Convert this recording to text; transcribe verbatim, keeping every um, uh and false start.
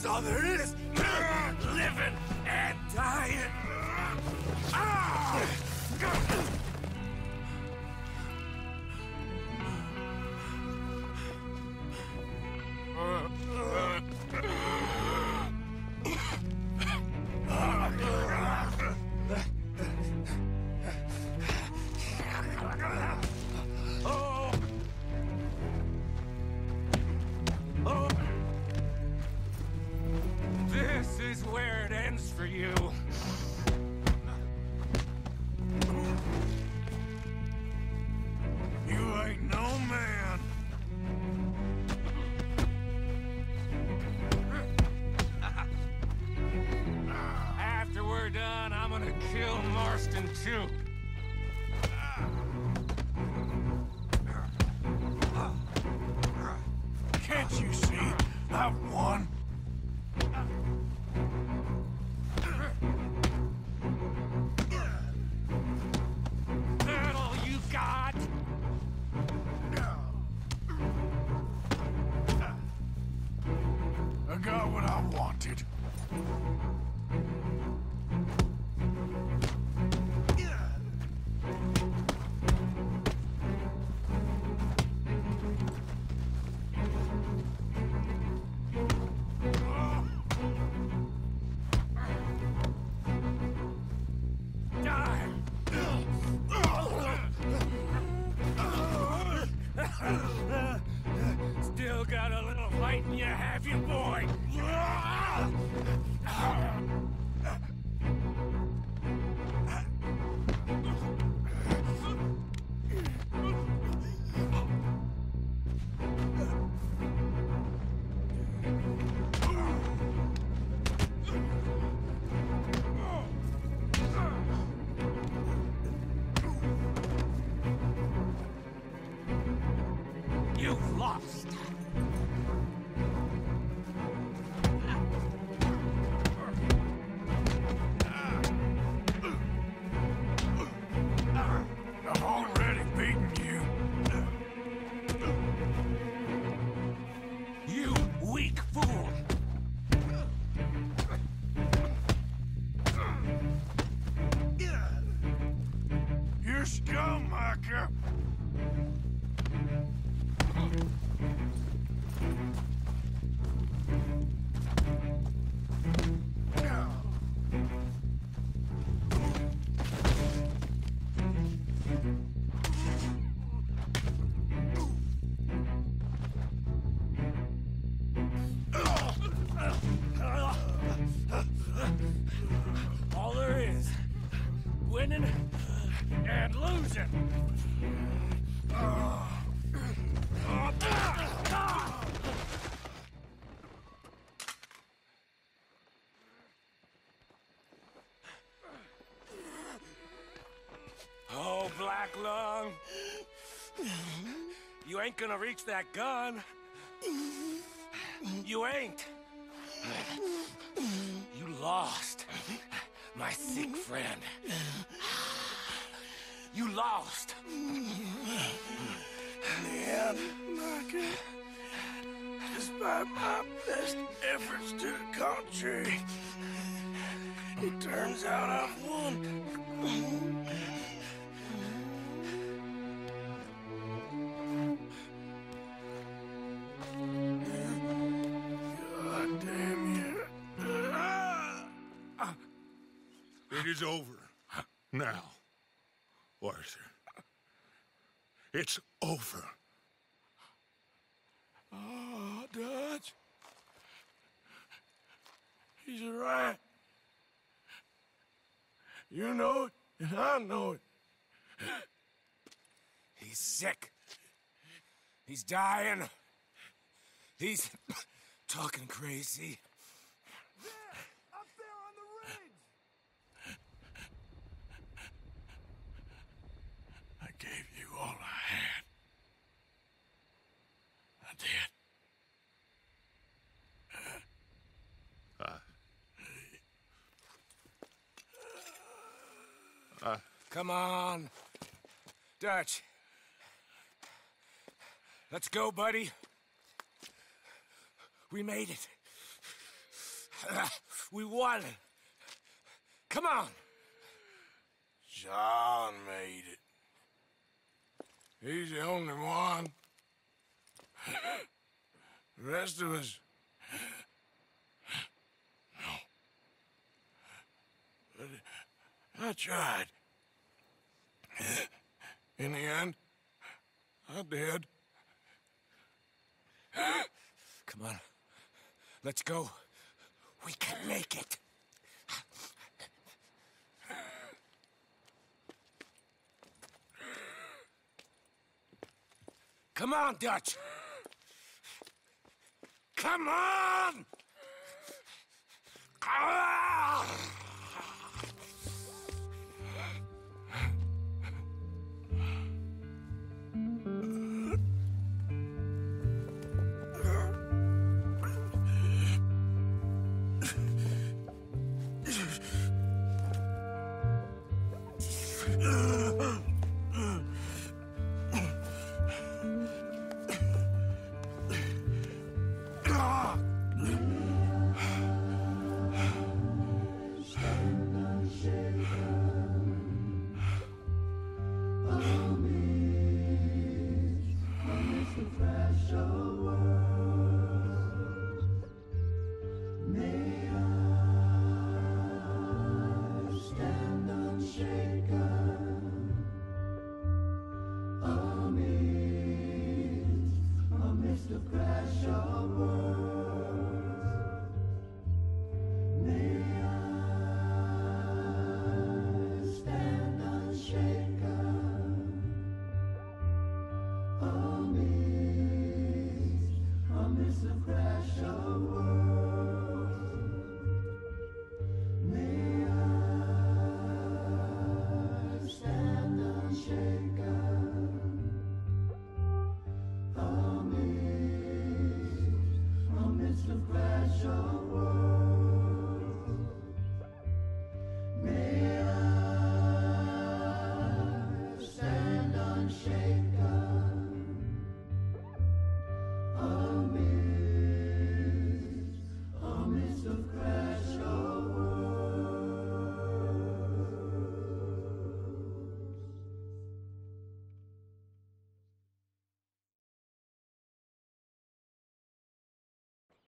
all there is. Living and dying. Ah! This is where it ends for you. You ain't no man. After we're done, I'm gonna kill Marston too. Can't you see? I've won. That all you got? I got what I wanted. Still got a little fight in you, have you, boy? You've lost. I've already beaten you. You weak fool. You're scum, Micah. All there is, winning and losing. Oh, Black Lung. You ain't gonna reach that gun. You ain't. You lost, my sick friend. You lost. In the end, Micah, despite my best efforts to the contrary, it turns out I've won. God damn you. It is over. Now, Arthur. It's over. Oh, Dutch. He's right. You know it, and I know it. He's sick. He's dying. He's talking crazy. There! Up there on the ridge! I gave you all I had. I did. Uh, Come on. Dutch. Let's go, buddy. We made it. We won. Come on. John made it. He's the only one. The rest of us... No. But I tried. In the end, I did. Come on. Let's go. We can make it. Come on, Dutch. Come on! Ah! Crash of world.